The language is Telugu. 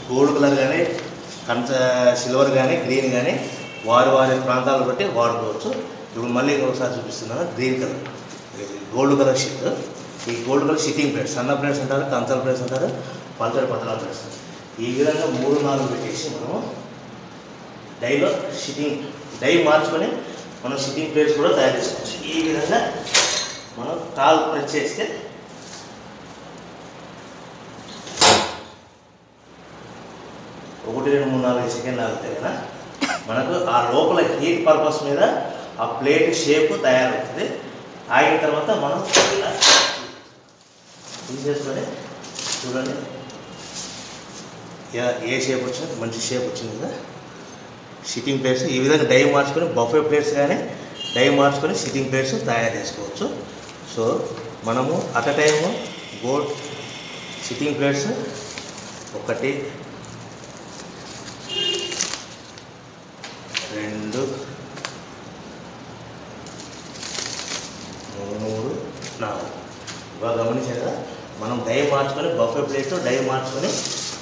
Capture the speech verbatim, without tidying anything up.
గోల్డ్ కలర్ కానీ కంచ సిల్వర్ కానీ గ్రీన్ కానీ వారి వారి ప్రాంతాలను బట్టి వాడుకోవచ్చు. ఇప్పుడు మళ్ళీ ఒకసారి చూపిస్తున్నాను. Green colour gold colour sheet. ఈ గోల్డ్ కలర్ షీటింగ్ ప్లేట్స్, సన్న ప్లేట్స్ అంటారు, కంచాల ప్లేట్స్ అంటారు, పల్చడి పతలా ప్లేట్స్. ఈ విధంగా మూడు నాలుగు పెట్టేసి మనము డైలో షీటింగ్ డై మార్చుకొని మనం షీటింగ్ ప్లేట్స్ కూడా తయారు చేసుకోవచ్చు. ఈ విధంగా మనం కాల్ ప్రెస్ చేస్తే ఒకటి రెండు మూడు నాలుగు సెకండ్లు ఆగితే కదా మనకు ఆ లోపల హీట్ పర్పస్ మీద ఆ ప్లేట్ షేప్ తయారవుతుంది. ఆగిన తర్వాత మనం తీసేసుకొని చూడండి ఏ షేప్ వచ్చింది, మంచి షేప్ వచ్చింది కదా. సిట్టింగ్ ప్లేట్స్ ఈ విధంగా డై మార్చుకొని బఫే ప్లేట్స్ కానీ డై మార్చుకొని సిట్టింగ్ ప్లేట్స్ తయారు చేసుకోవచ్చు. సో మనము at a time gold sitting plates ఒకటి రెండు మూడు నాలుగు ఇవాళ గమనించారు కదా. మనం డై మార్చుకొని బఫే ప్లేట్ డై మార్చుకొని